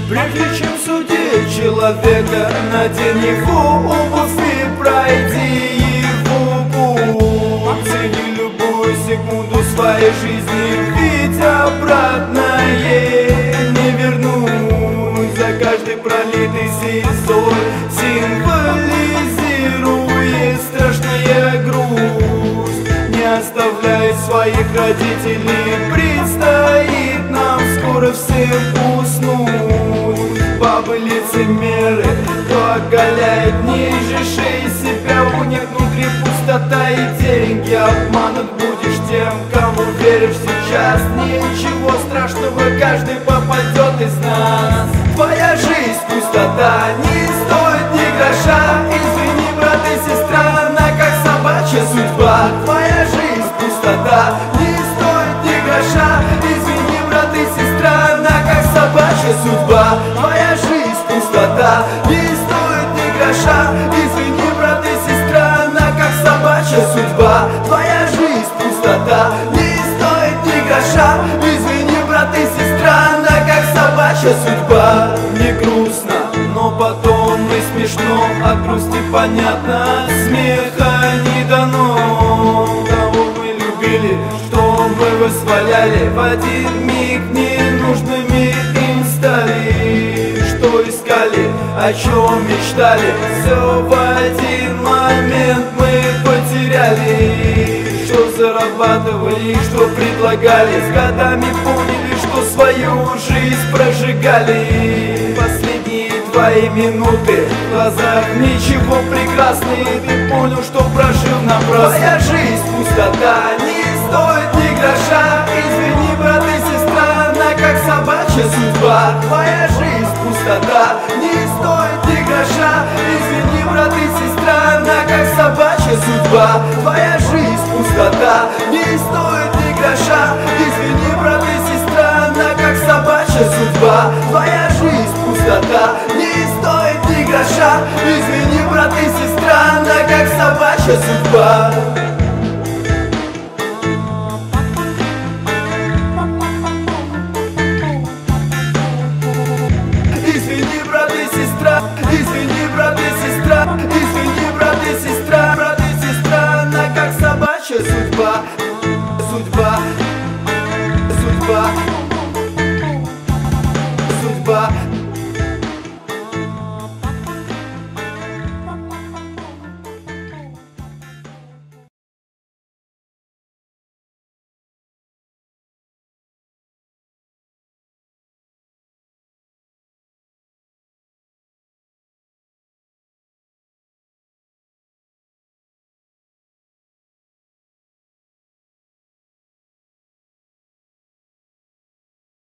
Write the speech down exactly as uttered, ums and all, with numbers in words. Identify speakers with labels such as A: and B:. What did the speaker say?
A: Прежде чем судить человека, надень его обувь и пройди его путь. Цени любую секунду своей жизни, ведь обратно ей не вернуть. За каждый пролитый слезой символизирует страшная грусть. Не оставляй своих родителей, предстоит нам скоро всем уснуть. Бабы лицемеры, кто оголяет ниже шеи себя, у них внутри пустота и деньги. Обманут будешь тем, кому веришь сейчас. Ничего страшного, каждый попадет из нас. Твоя жизнь пустота, не стоит ни гроша. Извини, брат и сестра, она как собачья судьба. Твоя жизнь пустота, не стоит ни гроша. Извини, брат и сестра, она как собачья судьба. Твоя жизнь пустота, не стоит ни гроша. Извини, брат и сестра, она как собачья судьба. Твоя жизнь пустота, не стоит ни гроша. Извини, брат и сестра, она как собачья судьба. Мне грустно, но потом и смешно. От грусти понятно, от смеха не дано. Кого мы любили, что мы восхваляли, в один миг ненужными им стали. Что искали, о чем мечтали, все в один момент мы потеряли. Что зарабатывали, что предлагали, с годами поняли, что свою жизнь прожигали. Последние твои минуты, в глазах ничего прекрасный, ты понял, что прожил напрасно. Твоя жизнь пустота, не стоит ни гроша. Извини, брат и сестра, она как собачья судьба. Твоя жизнь пустота, не стоит ни гроша. Извини, брат и сестра, она как собачья судьба. Твоя жизнь пустота, не стоит ни гроша. Извини, брат и сестра, она как собачья судьба. Твоя жизнь пустота, не стоит ни гроша. Извини, брат и сестра, она как собачья судьба.